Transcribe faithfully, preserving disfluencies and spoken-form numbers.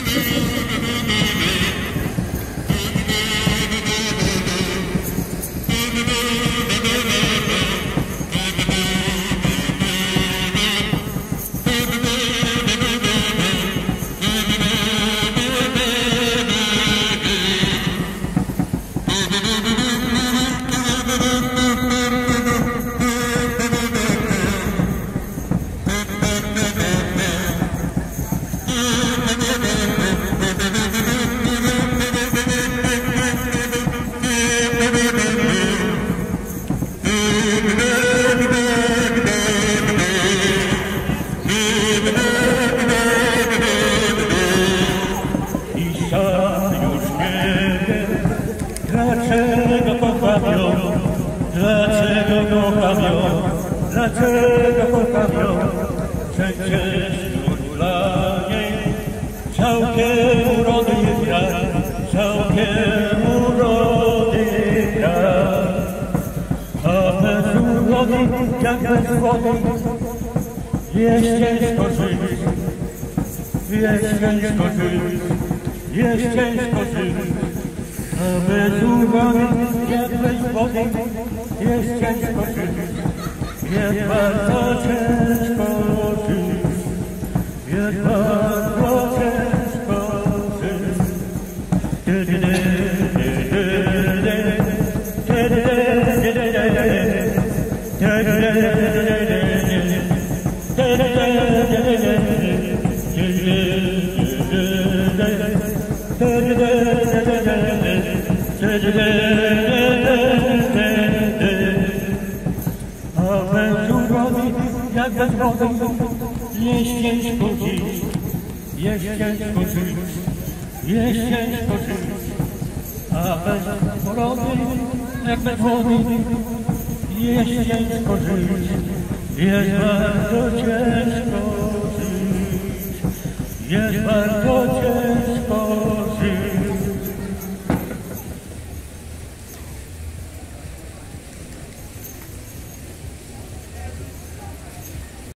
Dlaczego kocham ją? Dlaczego kocham ją? Dlaczego kocham ją? Przecież dla niej całkiem urody jest brak, całkiem urody brak. A bez urody, jak bez wody, jest ciężko żyć, jest ciężko żyć, jest ciężko żyć. A bez urody, jak bez wody, jest ciężko żyć, jest bardzo ciężko żyć, jest bardzo ciężko żyć. A bez urody, jak bez wody, jest ciężko żyć, jest ciężko żyć, jest ciężko żyć. A bez urody, jak bez wody, jest ciężko żyć, jest bardzo ciężko żyć, jest bardzo